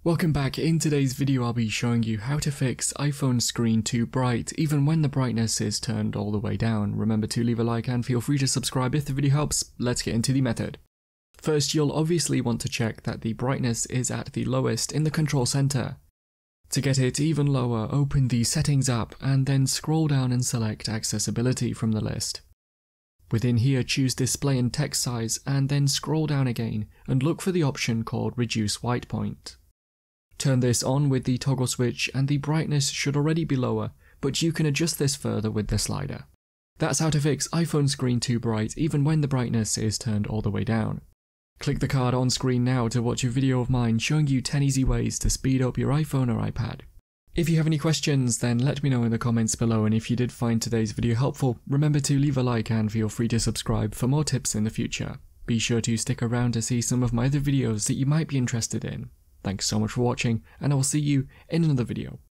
Welcome back. In today's video I'll be showing you how to fix iPhone screen too bright even when the brightness is turned all the way down. Remember to leave a like and feel free to subscribe if the video helps. Let's get into the method. First, you'll obviously want to check that the brightness is at the lowest in the control center. To get it even lower, open the Settings app and then scroll down and select Accessibility from the list. Within here, choose Display and Text Size and then scroll down again and look for the option called Reduce White Point. Turn this on with the toggle switch and the brightness should already be lower, but you can adjust this further with the slider. That's how to fix iPhone screen too bright even when the brightness is turned all the way down. Click the card on screen now to watch a video of mine showing you 10 easy ways to speed up your iPhone or iPad. If you have any questions, then let me know in the comments below, and if you did find today's video helpful, remember to leave a like and feel free to subscribe for more tips in the future. Be sure to stick around to see some of my other videos that you might be interested in. Thanks so much for watching, and I will see you in another video.